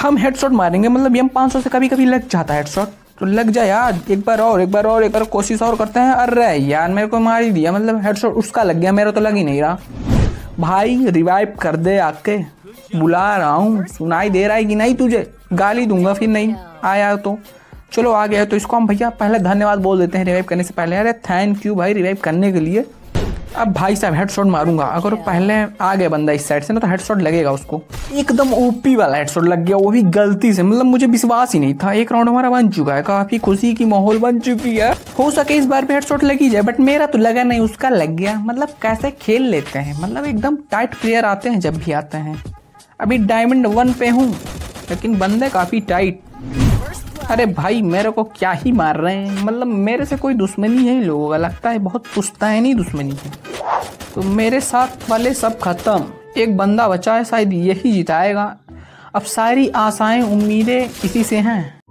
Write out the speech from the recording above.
हम हेडशॉट मारेंगे, मतलब M500 से कभी कभी लग जाता है हेडशॉट, तो लग जाए यार। एक बार कोशिश और करते हैं। अरे यार मेरे को मार ही दिया, मतलब हेडशॉट उसका लग गया, मेरा तो लग ही नहीं रहा। भाई रिवाइव कर दे, आके बुला रहा हूँ, सुनाई दे रहा है कि नहीं तुझे? गाली दूंगा फिर नहीं आया तो। चलो आ गया तो इसको हम भैया पहले धन्यवाद बोल देते हैं रिवाइव करने से पहले। अरे थैंक यू भाई रिवाइव करने के लिए। अब भाई साहब हेडशॉट मारूंगा, अगर पहले आ गया बंदा इस साइड से ना तो हेडशॉट लगेगा उसको। एकदम ओपी वाला हेडशॉट लग गया, वो भी गलती से, मतलब मुझे विश्वास ही नहीं था। एक राउंड हमारा बन चुका है, काफी खुशी की माहौल बन चुकी है। हो सके इस बार भी हेडशॉट लगी जाए, बट मेरा तो लगा नहीं, उसका लग गया। मतलब कैसे खेल लेते हैं, मतलब एकदम टाइट प्लेयर आते हैं जब भी आते हैं। अभी डायमंड 1 पे हूँ लेकिन बंदे काफी टाइट। अरे भाई मेरे को क्या ही मार रहे हैं, मतलब मेरे से कोई दुश्मनी है इन लोगों का, लगता है बहुत पुश्तैनी दुश्मनी है। तो मेरे साथ वाले सब खत्म, एक बंदा बचा है, शायद यही जिताएगा। अब सारी आशाएं उम्मीदें इसी से हैं।